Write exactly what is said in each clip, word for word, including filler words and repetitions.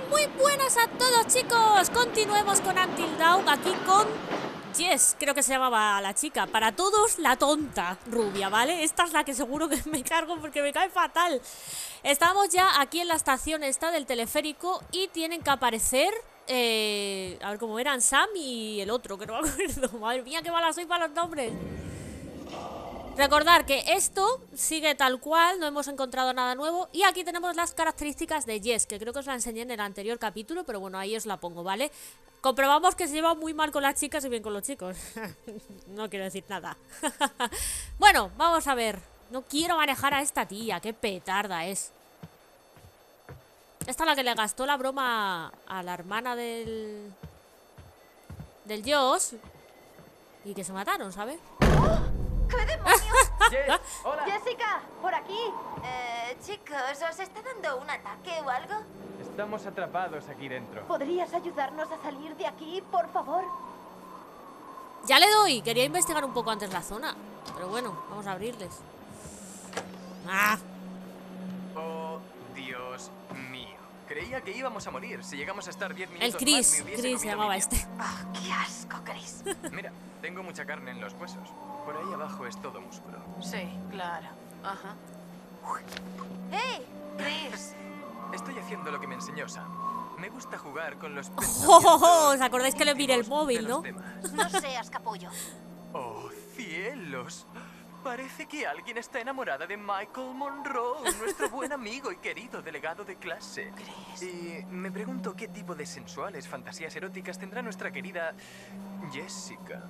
Muy buenas a todos, chicos. Continuemos con Until Dawn, aquí con Jess, creo que se llamaba la chica. Para todos, la tonta rubia, ¿vale? Esta es la que seguro que me cargo porque me cae fatal. Estamos ya aquí en la estación esta del teleférico y tienen que aparecer... Eh, a ver cómo eran, Sam y el otro, que no me acuerdo. Madre mía, qué mala soy para los nombres. Recordar que esto sigue tal cual, no hemos encontrado nada nuevo. Y aquí tenemos las características de Jess, que creo que os la enseñé en el anterior capítulo, pero bueno, ahí os la pongo, ¿vale? Comprobamos que se lleva muy mal con las chicas y bien con los chicos. No quiero decir nada. Bueno, vamos a ver. No quiero manejar a esta tía, qué petarda es. Esta es la que le gastó la broma a la hermana del... del Josh. Y que se mataron, ¿sabes? ¡Qué demonios! Jess, hola. Jessica, por aquí. Eh, chicos, ¿os está dando un ataque o algo? Estamos atrapados aquí dentro. ¿Podrías ayudarnos a salir de aquí, por favor? Ya le doy. Quería investigar un poco antes la zona. Pero bueno, vamos a abrirles. ¡Ah! Oh, Dios mío. Creía que íbamos a morir. Si llegamos a estar diez minutos El Chris. más, me hubiese Chris se comido llamaba mi este. ¡Ah, qué asco, Chris! Mira, tengo mucha carne en los huesos. Por ahí abajo es todo músculo. Sí, claro. Ajá. ¡Hey, Chris! Estoy haciendo lo que me enseñó Sam. Me gusta jugar con los ¡Oh, pensamientos oh, oh! ¿Os acordáis que le miré el íntimos móvil, de los no? demás. No seas capullo. ¡Oh, cielos! Parece que alguien está enamorada de Michael Monroe, nuestro buen amigo y querido delegado de clase. Chris. Y me pregunto qué tipo de sensuales fantasías eróticas tendrá nuestra querida Jessica.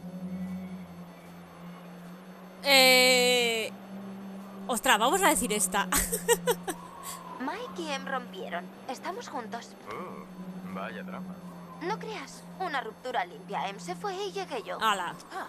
Eh... Ostras, vamos a decir esta. Mike y Em rompieron. Estamos juntos. Oh, vaya drama. No creas. Una ruptura limpia. Em se fue y llegué yo. ¡Hala! Ah,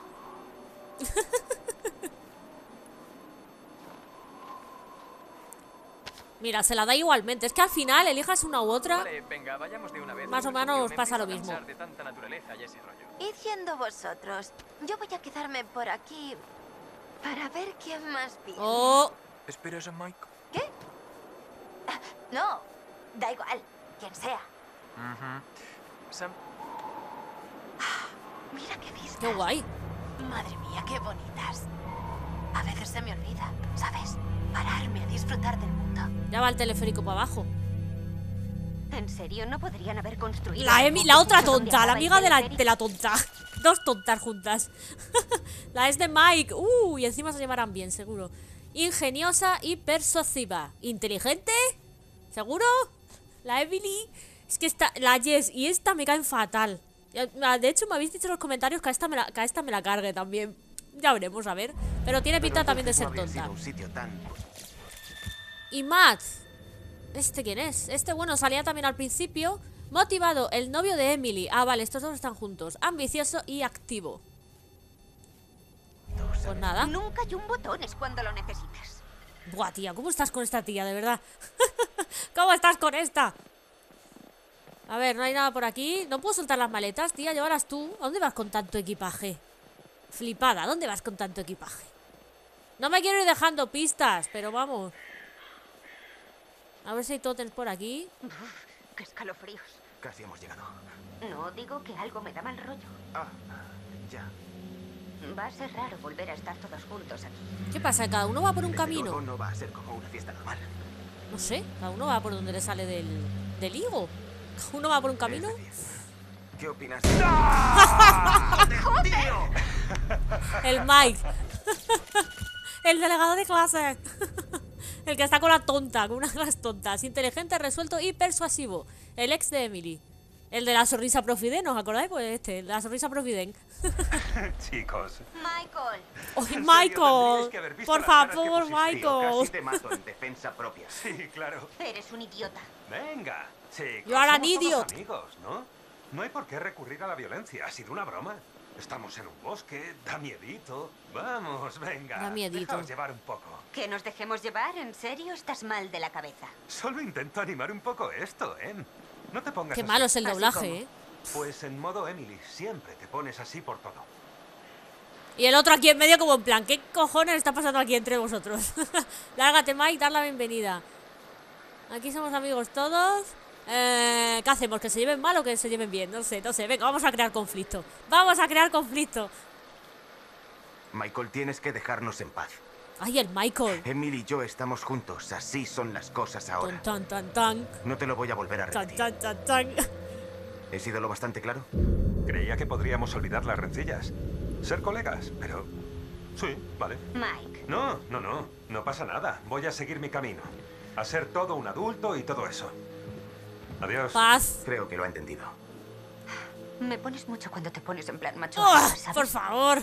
Mira, se la da igualmente. Es que al final elijas una u otra. Vale, venga, vayamos de una vez. Más al o menos refugio. Me pasa empiezo lo a mismo. cansar de tanta naturaleza y ese rollo. Id yendo vosotros. Yo voy a quedarme por aquí para ver quién más viene. ¡Oh! ¿Esperas a Mike? ¿Qué? Ah, no, da igual, quien sea. Ujú. Sam, Mira qué vistas. ¡Qué guay! madre mía, qué bonitas. A veces se me olvida, ¿Sabes? Pararme a disfrutar del mundo. Ya va el teleférico para abajo. ¿En serio no podrían haber construido? La algo Emi, que la otra pusiera donde tonta, la acaba el amiga de la, teleférico? de la tonta. Dos tontas juntas. La es de Mike. Uh, y encima se llevarán bien, seguro. Ingeniosa y persuasiva. ¿Inteligente? ¿Seguro? La Emily. Es que esta, la Jess y esta me caen fatal. De hecho, me habéis dicho en los comentarios que a esta me la, que a esta me la cargue también. Ya veremos, a ver. Pero tiene pinta también de ser tonta. Y Matt. ¿Este quién es? Este, bueno, salía también al principio. Motivado, el novio de Emily. Ah, vale, estos dos están juntos. Ambicioso y activo. Pues nada. Nunca hay un botón, es cuando lo necesites. Buah, tía, ¿cómo estás con esta tía, de verdad? ¿Cómo estás con esta? A ver, no hay nada por aquí. No puedo soltar las maletas, tía, llévalas tú. ¿A dónde vas con tanto equipaje? Flipada, ¿a dónde vas con tanto equipaje? No me quiero ir dejando pistas, pero vamos. A ver si hay tótems por aquí. Uf, qué escalofríos. Casi hemos llegado. No, digo que algo me da mal rollo. Ah, ya. Va a ser raro volver a estar todos juntos aquí. ¿Qué pasa? ¿Cada uno va por un Desde camino? luego no va a ser como una fiesta normal. No sé, cada uno va por donde le sale del, del higo. Cada uno va por un camino. Es decir, ¿qué opinas? El Mike. El delegado de clase. El que está con la tonta, con una de las tontas. Inteligente, resuelto y persuasivo. El ex de Emily. El de la sonrisa profiden, ¿os acordáis? Pues este, la sonrisa profiden. Chicos, Michael. ¡Ay, En serio, tendríais Michael! que haber visto Por las caras que favor, pusisteis. Michael. Casi te mato en defensa propia. sí, claro. Eres un idiota. Venga, chicos. You are an somos todos idiot. amigos, ¿no? No hay por qué recurrir a la violencia. Ha sido una broma. Estamos en un bosque, da miedito. Vamos, venga. Da miedito. Dejaos llevar un poco. ¿Que nos dejemos llevar? ¿En serio? Estás mal de la cabeza. Solo intento animar un poco esto, ¿eh? No te pongas Qué así. malo es el Así doblaje, como. ¿eh? Pues en modo Emily, siempre te pones así por todo. Y el otro aquí en medio como en plan, ¿qué cojones está pasando aquí entre vosotros? Lárgate, Mike, dar la bienvenida. Aquí somos amigos todos. Eh, ¿Qué hacemos? ¿Que se lleven mal o que se lleven bien? No sé, no sé. Venga, vamos a crear conflicto. Vamos a crear conflicto. Michael, tienes que dejarnos en paz. Ay, el Michael. Emily y yo estamos juntos. Así son las cosas ahora. Tan, tan, tan, No te lo voy a volver a tan, repetir. tan, tan, tan. ¿He sido lo bastante claro? Creía que podríamos olvidar las rencillas. Ser colegas, pero... Sí, vale. Mike. No, no, no. No pasa nada. Voy a seguir mi camino. A ser todo un adulto y todo eso. Adiós. Paz. Creo que lo ha entendido. Me pones mucho cuando te pones en plan macho. Oh, ¿sabes? por favor.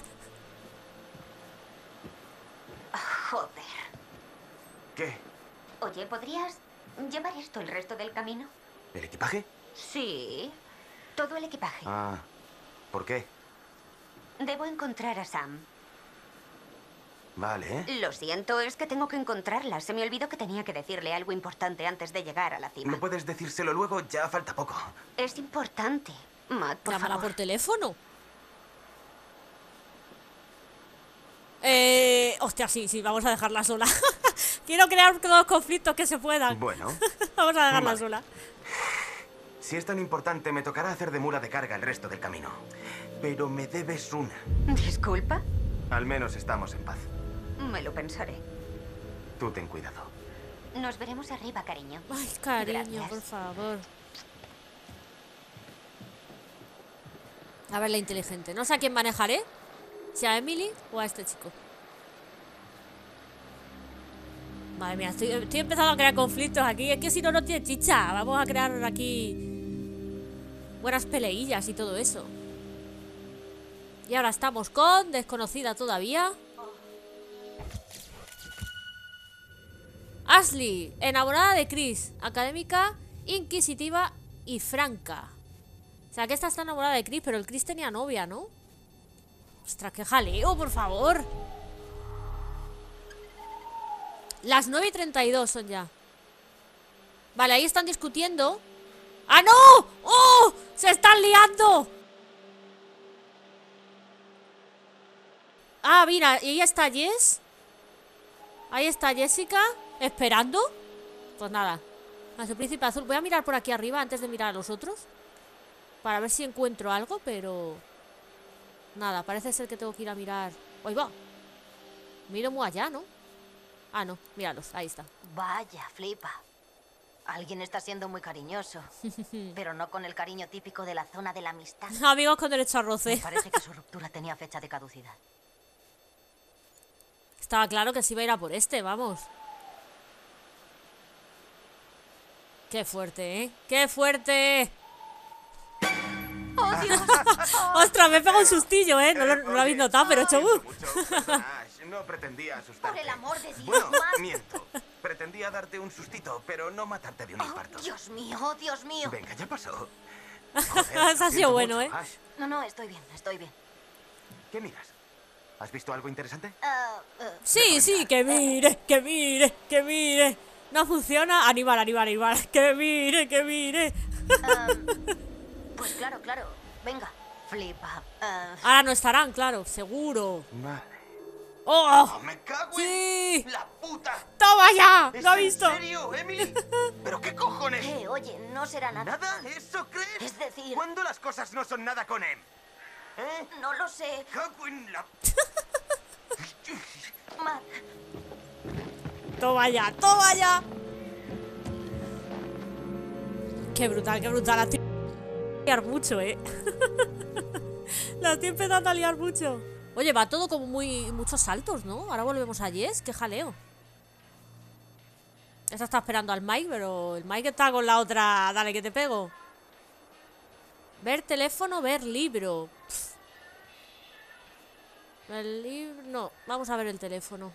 Joder. ¿Qué? Oye, ¿podrías llevar esto el resto del camino? ¿El equipaje? Sí. Todo el equipaje. Ah, ¿por qué? Debo encontrar a Sam. Vale, ¿eh? Lo siento, es que tengo que encontrarla. Se me olvidó que tenía que decirle algo importante antes de llegar a la cima. ¿No puedes decírselo luego? Ya falta poco. Es importante. Matt, por Llámala favor. por teléfono. Eh... Hostia, sí, sí, vamos a dejarla sola. Quiero crear todos los conflictos que se puedan. Bueno, Vamos a dejarla Vale. sola. si es tan importante, me tocará hacer de mula de carga el resto del camino. Pero me debes una. ¿Disculpa? Al menos estamos en paz. Me lo pensaré. Tú ten cuidado. Nos veremos arriba, cariño. Ay, cariño, Gracias. por favor. A ver, la inteligente. No sé a quién manejaré. Si a Emily o a este chico. Madre mía, estoy, estoy empezando a crear conflictos aquí. Es que si no, no tiene chicha. Vamos a crear aquí buenas peleillas y todo eso. Y ahora estamos con desconocida todavía. Ashley, enamorada de Chris. Académica, inquisitiva y franca. O sea, que esta está enamorada de Chris, pero el Chris tenía novia, ¿no? Ostras, qué jaleo, por favor. Las nueve y treinta y dos son ya. Vale, ahí están discutiendo. ¡Ah, no! ¡Oh! ¡Se están liando! Ah, mira, y ahí está Jess. Ahí está Jessica, esperando. Pues nada, a su príncipe azul. Voy a mirar por aquí arriba antes de mirar a los otros, para ver si encuentro algo, pero... Nada, parece ser que tengo que ir a mirar. ¡Ahí va! Miro muy allá, ¿no? Ah, no, míralos, ahí está. Vaya, flipa. Alguien está siendo muy cariñoso. Pero no con el cariño típico de la zona de la amistad. Amigos con derecho a Me roce. parece que su ruptura tenía fecha de caducidad. Estaba claro que se iba a ir a por este, vamos. Qué fuerte, ¿eh? ¡Qué fuerte! ¡Oh, Dios! ¡Ostras, me pego un sustillo, eh! No lo, no lo habéis notado, pero he hecho... Siento uh. mucho, perdona, Ash, no pretendía asustarte. Por el amor de Dios, Bueno, Matt. miento. Pretendía darte un sustito, pero no matarte de un Oh, infarto. Dios mío, oh, Dios mío. Venga, ya pasó. Eso ha sido siento bueno, mucho, ¿eh? Ash, No, no, estoy bien, estoy bien. ¿qué miras? ¿Has visto algo interesante? Ah, eh, Sí, sí, que mire, que mire, que mire. No funciona. Animal, animal, animal. Que mire, que mire. ah, pues claro, claro. Venga, flipa. Ah, Ahora no estarán, claro, seguro. Vale. ¡Oh! ¡Me cago ¡Sí! en la puta! ¡Toma ya! ¿Es ¿Lo ha en visto? serio, Emily? ¿Pero qué cojones? eh, oye, no será nada. ¿Nada? ¿Eso crees? Es decir- ¿Cuándo las cosas no son nada con Em? ¿Eh? No lo sé. Cago en la... Matt, ¡Toma ya! ¡Toma ya! ¡Qué brutal, qué brutal! La estoy a liar mucho, ¿eh? La estoy empezando a liar mucho. Oye, va todo como muy... muchos saltos, ¿no? Ahora volvemos a Jess. ¡Qué jaleo! Esta está esperando al Mike, pero el Mike está con la otra... Dale, que te pego. Ver teléfono, ver libro. Pff. El libro... No, vamos a ver el teléfono.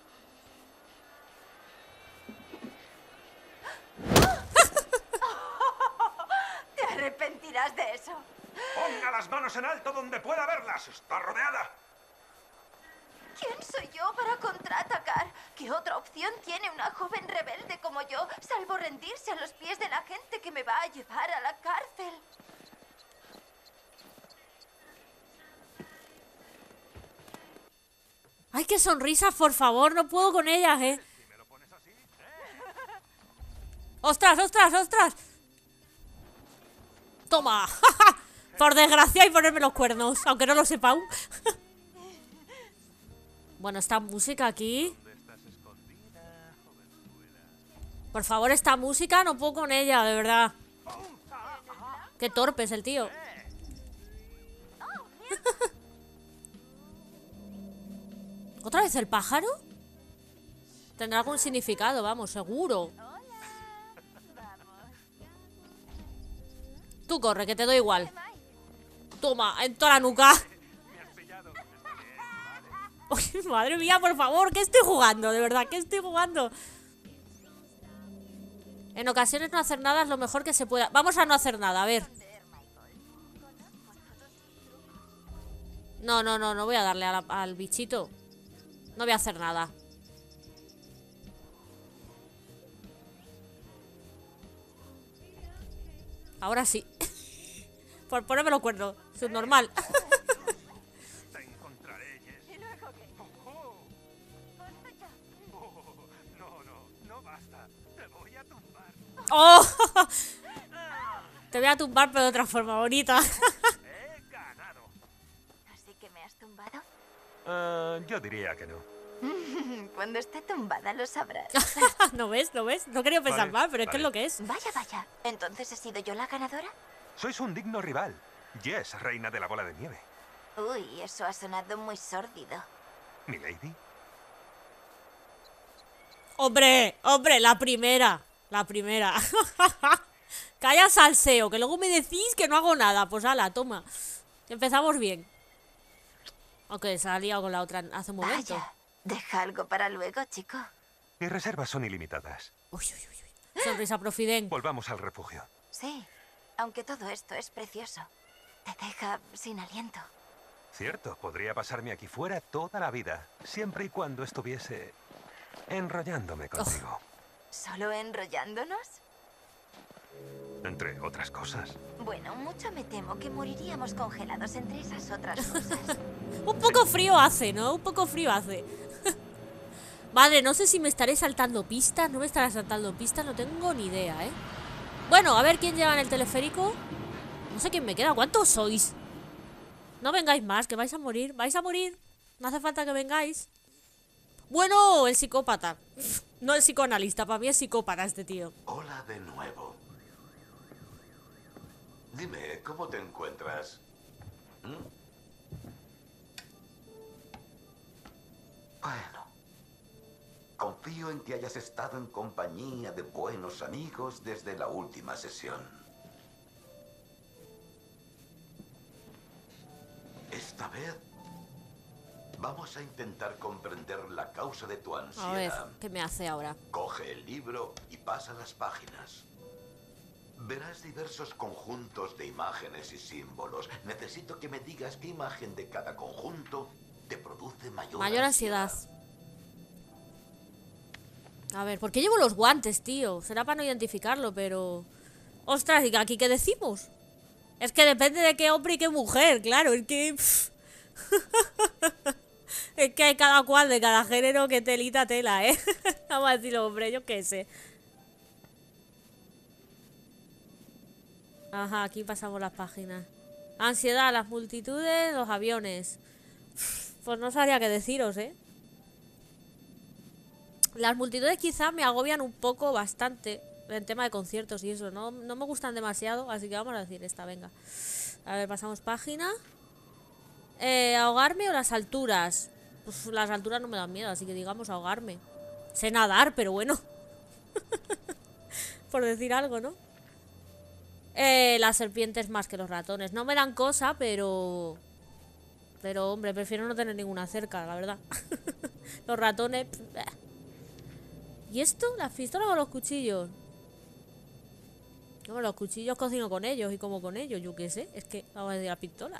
te arrepentirás de eso. Ponga las manos en alto donde pueda verlas. Está rodeada. ¿Quién soy yo para contraatacar? ¿Qué otra opción tiene una joven rebelde como yo, salvo rendirse a los pies de la gente que me va a llevar a la cárcel? ¡Ay, qué sonrisas, por favor! No puedo con ellas, ¿eh? ¡Ostras, ostras, ostras! Toma. Por desgracia y ponerme los cuernos, aunque no lo sepa aún. Bueno, esta música aquí. Por favor, esta música no puedo con ella, de verdad. Qué torpe es el tío. ¿Otra vez el pájaro? Tendrá algún significado, vamos, seguro. Tú corre, que te doy igual. Toma, en toda la nuca. Uy, madre mía, por favor, ¿qué estoy jugando? De verdad, ¿qué estoy jugando? En ocasiones no hacer nada es lo mejor que se pueda. Vamos a no hacer nada, a ver. No, no, no, no voy a darle a la- al bichito. No voy a hacer nada. Ahora sí. Por ponerme los cuernos. Subnormal. Te encontraré, Jess. No, no, no basta. Te voy a tumbar. ¡Oh! Te voy a tumbar, pero de otra forma bonita. He ganado. ¿Así que me has tumbado? Ah, yo diría que no. Cuando esté tumbada lo sabrás. ¿No ves? ¿No ves? No quería pensar Vale, mal, pero es que vale. es lo que es. Vaya, vaya. ¿Entonces he sido yo la ganadora? Sois un digno rival. Jess, reina de la bola de nieve. Uy, eso ha sonado muy sórdido. ¿Milady? ¡Hombre! ¡Hombre! La primera. La primera. Calla salseo, que luego me decís que no hago nada. Pues ala, toma. Empezamos bien. Aunque se ha liado con la otra hace un momento. Vaya. Deja algo para luego, chico. Mis reservas son ilimitadas. Uy, uy, uy, uy. Sonrisa profiden. Volvamos al refugio. Sí, aunque todo esto es precioso. Te deja sin aliento. Cierto, podría pasarme aquí fuera toda la vida, siempre y cuando estuviese enrollándome contigo. ¿Solo enrollándonos? Entre otras cosas. Bueno, mucho me temo que moriríamos congelados entre esas otras cosas. Un poco frío hace, ¿no? Un poco frío hace. Madre, no sé si me estaré saltando pistas. No me estaré saltando pistas, no tengo ni idea, ¿eh? Bueno, a ver quién lleva en el teleférico. No sé quién me queda. ¿Cuántos sois? No vengáis más, que vais a morir. Vais a morir. No hace falta que vengáis. Bueno, el psicópata. No el psicoanalista, para mí es psicópata este tío. Hola de nuevo. Dime, ¿cómo te encuentras? ¿Mm? Bueno, confío en que hayas estado en compañía de buenos amigos desde la última sesión. Esta vez vamos a intentar comprender la causa de tu A ver, ansiedad. ¿qué me hace ahora? Coge el libro y pasa las páginas. Verás diversos conjuntos de imágenes y símbolos. Necesito que me digas qué imagen de cada conjunto te produce mayor, Mayor ansiedad. A ver, ¿por qué llevo los guantes, tío? Será para no identificarlo, pero... Ostras, ¿y aquí qué decimos? Es que depende de qué hombre y qué mujer, claro, es que... pff. Es que hay cada cual de cada género que telita tela, ¿eh? Vamos a decirlo, hombre, yo qué sé. Ajá, aquí pasamos las páginas. Ansiedad, las multitudes, los aviones. Pues no sabría qué deciros, ¿eh? Las multitudes quizás me agobian un poco, bastante, en tema de conciertos y eso. No, no me gustan demasiado, así que vamos a decir esta, venga. A ver, pasamos página. Eh, ¿ahogarme o las alturas? Pues las alturas no me dan miedo, así que digamos ahogarme. Sé nadar, pero bueno. Por decir algo, ¿no? Eh, las serpientes más que los ratones. No me dan cosa, pero... Pero, hombre, prefiero no tener ninguna cerca, la verdad. Los ratones... Bleh. ¿Y esto? ¿Las pistolas o los cuchillos? No, los cuchillos cocino con ellos y como con ellos, yo qué sé. Es que vamos a decir la pistola.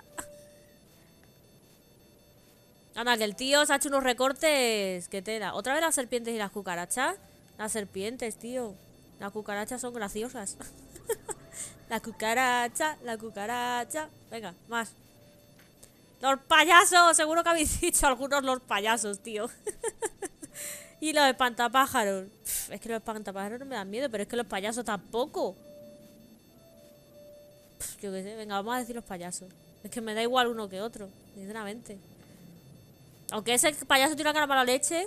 Anda, que el tío se ha hecho unos recortes. Qué tela. ¿Otra vez las serpientes y las cucarachas? Las serpientes, tío. Las cucarachas son graciosas. La cucaracha, la cucaracha. Venga, más. Los payasos. Seguro que habéis dicho algunos los payasos, tío. Y los espantapájaros. Pff, es que los espantapájaros no me dan miedo, pero es que los payasos tampoco. Pff, Yo qué sé, venga, vamos a decir los payasos. Es que me da igual uno que otro, sinceramente. Aunque ese payaso tiene una cara mala leche.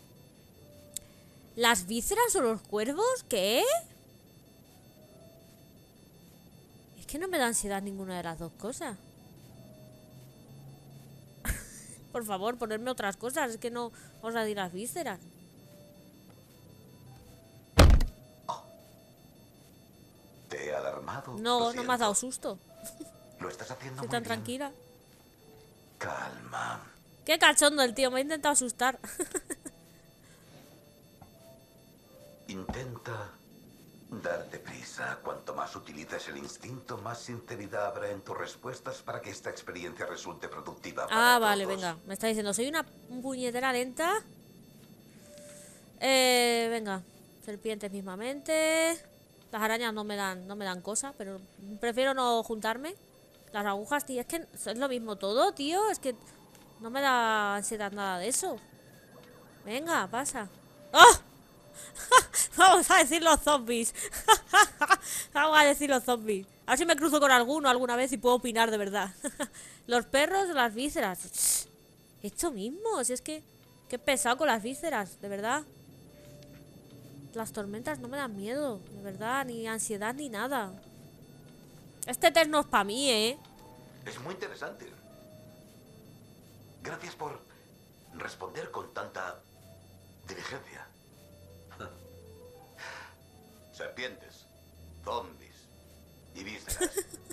¿Las vísceras o los cuervos? ¿Qué? Es que no me da ansiedad ninguna de las dos cosas. Por favor, ponerme otras cosas. Es que no os la di las vísceras. ¿Te he alarmado? No, Lo no me has siento. dado susto. Lo estás haciendo Estoy muy tan bien. tranquila. Calma. Qué cachondo el tío, me ha intentado asustar. Intenta darte prisa. Cuanto más utilices el instinto, más sinceridad habrá en tus respuestas para que esta experiencia resulte productiva para Ah, vale, todos. venga. Me está diciendo, soy una puñetera lenta. Eh, venga. Serpientes mismamente. Las arañas no me dan, no me dan cosa, pero prefiero no juntarme. Las agujas, tío, es que es lo mismo todo, tío. Es que no me da ansiedad nada de eso. Venga, pasa. ¡Oh! Vamos a decir los zombies. Vamos a decir los zombies. A ver si me cruzo con alguno alguna vez y puedo opinar de verdad. Los perros, las vísceras. Esto mismo, si es que... Qué pesado con las vísceras, de verdad. Las tormentas no me dan miedo, de verdad, ni ansiedad ni nada. Este test no es para mí, ¿eh? Es muy interesante. Gracias por responder con tanta diligencia. Serpientes, zombies y vísceras.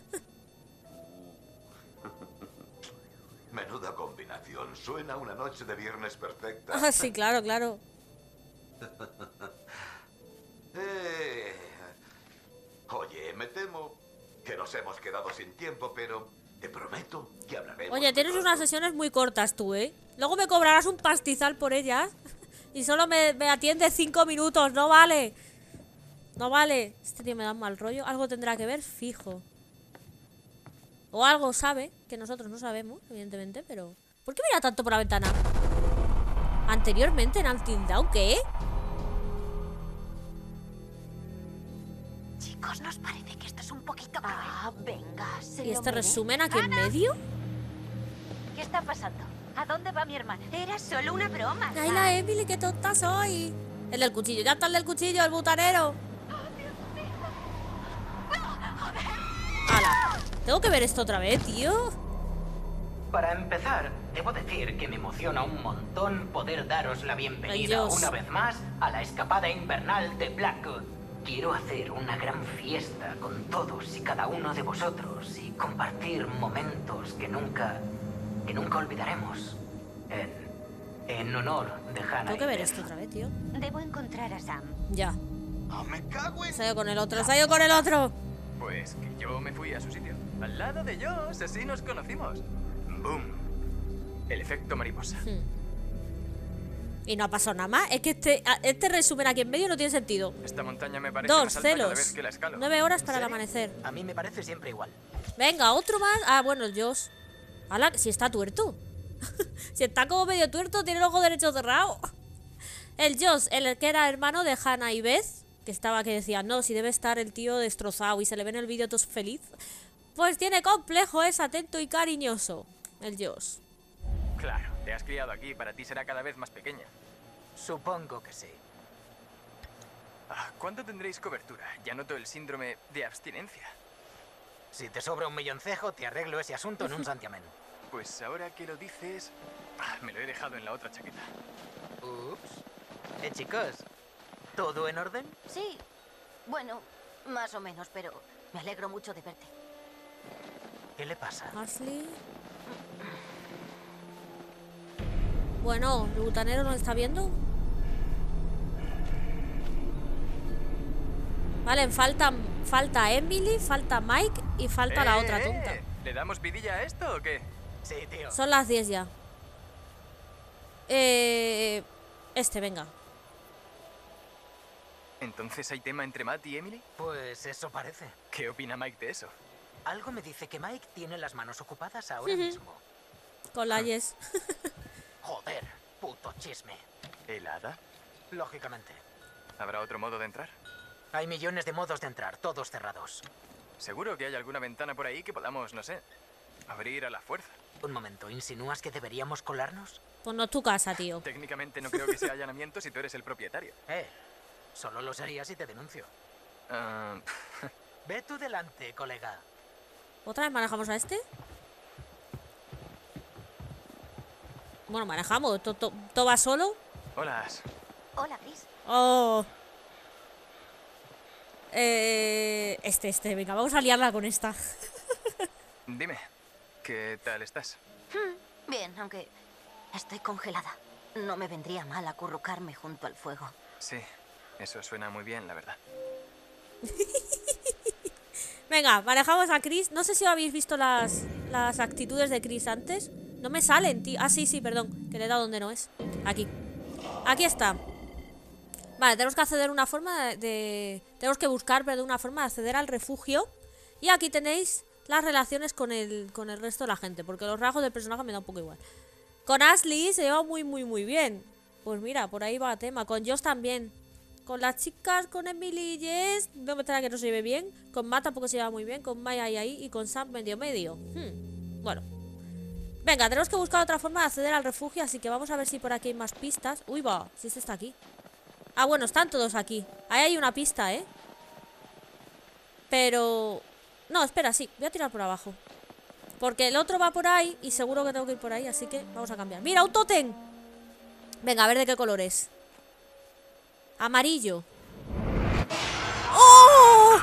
Menuda combinación. Suena a una noche de viernes perfecta. Ah, sí, claro, claro. Eh, oye, me temo que nos hemos quedado sin tiempo, pero te prometo que hablaremos. Oye, tienes unas sesiones muy cortas tú, ¿eh? Luego me cobrarás un pastizal por ellas. Y solo me, me atiendes cinco minutos, no vale. No vale. Este tío me da un mal rollo. Algo tendrá que ver, fijo. O algo sabe, que nosotros no sabemos, evidentemente, pero... ¿Por qué mira tanto por la ventana? Anteriormente en Until Dawn, ¿qué? Chicos, ¿nos parece que esto es un poquito cruel? Ah, venga, se ¿Y lo este merece. resumen aquí en medio? ¿Qué está pasando? ¿A dónde va mi hermana? Era solo una broma. Ay, la Emily, qué tonta soy. El del cuchillo, ya está el del cuchillo, el butanero. ¡Hala! ¿Tengo que ver esto otra vez, tío? Para empezar, debo decir que me emociona un montón poder daros la bienvenida Ay, Dios. una vez más a la escapada invernal de Blackwood. Quiero hacer una gran fiesta con todos y cada uno de vosotros y compartir momentos que nunca, que nunca olvidaremos. En, en honor de Hannah. Tengo que y ver Beth. esto otra vez, tío. Debo encontrar a Sam. Ya. ¡Ah, me cago en... Se ha ido con el otro, se ha ido con el otro. Pues que yo me fui a su sitio. Al lado de Joss, así nos conocimos. ¡Boom! El efecto mariposa. Hmm. Y no ha pasado nada más. Es que este, a- este resumen aquí en medio no tiene sentido. Esta montaña me parece Dos más alta cada celos. vez que la escalo. Nueve horas para el serio? amanecer. A mí me parece siempre igual. Venga, otro más. Ah, bueno, el Joss. Ala, si está tuerto. Si está como medio tuerto, tiene el ojo derecho cerrado. El Joss, el que era hermano de Hannah y Beth, que estaba que decía, no, si debe estar el tío destrozado y se le ve en el vídeo todo feliz. Pues tiene complejo, es atento y cariñoso. El Joss. Claro, te has criado aquí y para ti será cada vez más pequeña. Supongo que sí. Ah, ¿cuándo tendréis cobertura? Ya noto el síndrome de abstinencia. Si te sobra un milloncejo, te arreglo ese asunto en un santiamén. Pues ahora que lo dices... ah, me lo he dejado en la otra chaqueta. Ups. Eh, chicos, ¿todo en orden? Sí, bueno, más o menos, pero me alegro mucho de verte. ¿Qué le pasa? Ashley. Bueno, el butanero nos está viendo. Vale, falta, falta Emily, falta Mike y falta la ¡Eh, otra eh! tonta. ¿Le damos vidilla a esto o qué? Sí, tío. Son las diez ya. Eh, este, venga. ¿Entonces hay tema entre Matt y Emily? Pues eso parece. ¿Qué opina Mike de eso? Algo me dice que Mike tiene las manos ocupadas ahora mismo. Con la Yes. Joder, puto chisme. ¿Helada? Lógicamente. ¿Habrá otro modo de entrar? Hay millones de modos de entrar, todos cerrados. Seguro que hay alguna ventana por ahí que podamos, no sé, abrir a la fuerza. Un momento, ¿insinúas que deberíamos colarnos? Pues no es tu casa, tío. Técnicamente no creo que sea allanamiento si tú eres el propietario. Eh, solo lo sería si te denuncio. Ah, Ve tú delante, colega. ¿Otra vez manejamos a este? Bueno, manejamos. ¿Todo va solo? hola. Hola, Chris. Oh. Eh, este, este. Venga, vamos a liarla con esta. Dime, ¿qué tal estás? Hmm, bien, aunque estoy congelada. No me vendría mal acurrucarme junto al fuego. Sí, eso suena muy bien, la verdad. Venga, manejamos a Chris. No sé si habéis visto las, las actitudes de Chris antes. No me salen, tío. Ah, sí, sí, perdón. Que le he dado donde no es. Aquí. Aquí está. Vale, tenemos que acceder a una forma de, de... Tenemos que buscar, pero de una forma de acceder al refugio. Y aquí tenéis las relaciones con el, con el resto de la gente. Porque los rasgos del personaje me da un poco igual. Con Ashley se lleva muy, muy, muy bien. Pues mira, por ahí va el tema. Con Josh también. Con las chicas, con Emily y Jess, no me extraña que no se lleve bien. Con Matt tampoco se lleva muy bien. Con Maya y ahí. Y con Sam medio medio. Hmm. Bueno. Venga, tenemos que buscar otra forma de acceder al refugio. Así que vamos a ver si por aquí hay más pistas. Uy, va, si este está aquí. Ah, bueno, están todos aquí. Ahí hay una pista, ¿eh? Pero... No, espera, sí, voy a tirar por abajo. Porque el otro va por ahí y seguro que tengo que ir por ahí. Así que vamos a cambiar. ¡Mira, un tótem! Venga, a ver de qué color es. Amarillo. ¡Oh!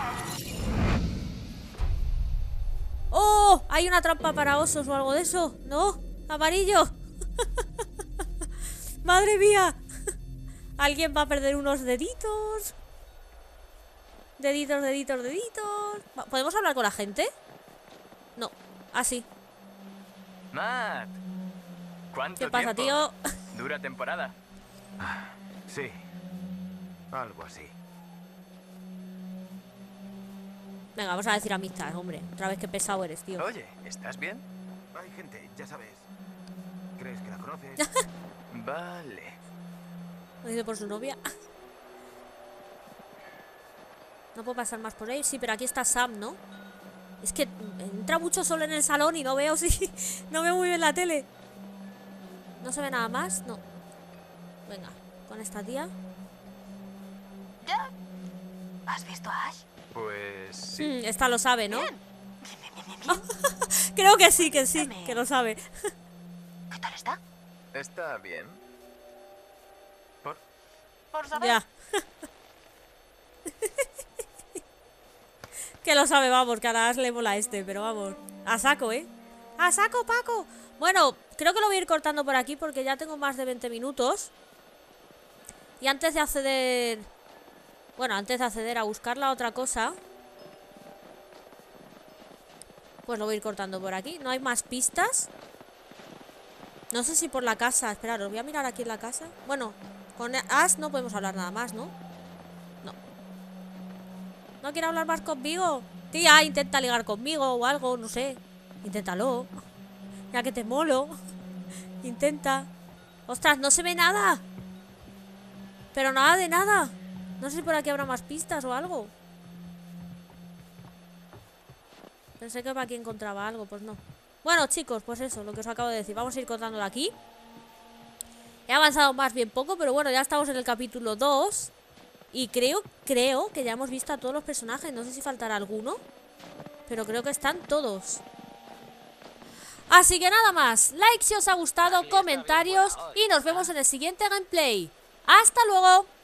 ¡Oh! ¿Hay una trampa para osos o algo de eso? ¿No? ¡Amarillo! ¡Madre mía! Alguien va a perder unos deditos. Deditos, deditos, deditos. ¿Podemos hablar con la gente? No. Ah, sí. Matt, ¿cuánto ¿Qué pasa, tiempo? tío? Dura temporada. Sí. Algo así. Venga, vamos a decir amistad, hombre. Otra vez que pesado eres, tío. Oye, ¿estás bien? Hay gente, ya sabes. ¿Crees que la conoces? Vale. Lo dice por su novia. No puedo pasar más por ahí. Sí, pero aquí está Sam, ¿no? Es que entra mucho sol en el salón y no veo si... No veo muy bien la tele. ¿No se ve nada más? No. Venga, con esta tía. ¿Ya? ¿Has visto a Ash? Pues sí. Mm, esta lo sabe, ¿no? Bien. Bien, bien, bien, bien, bien. Creo que sí, que sí, que lo sabe. ¿Qué tal está? Está bien. ¿Por? Por saber. Ya. Que lo sabe, vamos, que a la Ash le mola este, pero vamos. A saco, ¿eh? A saco, Paco. Bueno, creo que lo voy a ir cortando por aquí porque ya tengo más de veinte minutos. Y antes de acceder... Bueno, antes de acceder a buscar la otra cosa, pues lo voy a ir cortando por aquí. No hay más pistas. No sé si por la casa. Esperaros, voy a mirar aquí en la casa. Bueno, con Ash no podemos hablar nada más, ¿no? No. ¿No quiere hablar más conmigo? Tía, intenta ligar conmigo o algo, no sé. Inténtalo. Ya que te molo. Intenta. Ostras, no se ve nada. Pero nada de nada. No sé si por aquí habrá más pistas o algo. Pensé que por aquí encontraba algo, pues no. Bueno, chicos, pues eso, lo que os acabo de decir. Vamos a ir cortándolo aquí. He avanzado más bien poco, pero bueno, ya estamos en el capítulo dos. Y creo, creo que ya hemos visto a todos los personajes. No sé si faltará alguno, pero creo que están todos. Así que nada más. Like si os ha gustado, comentarios y nos vemos en el siguiente gameplay. ¡Hasta luego!